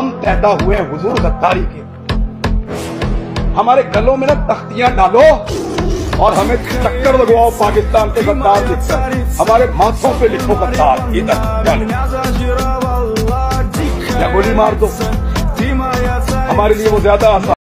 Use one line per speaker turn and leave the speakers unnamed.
हम पैदा हुए हैं हुजूर गद्दारी के। हमारे गलों में ना तख्तियां डालो और हमें चक्कर लगवाओ पाकिस्तान के गद्दार लिखकर, हमारे माथों पे लिखो गद्दार, इधर या गोली मार दो, हमारे लिए वो ज्यादा आसान।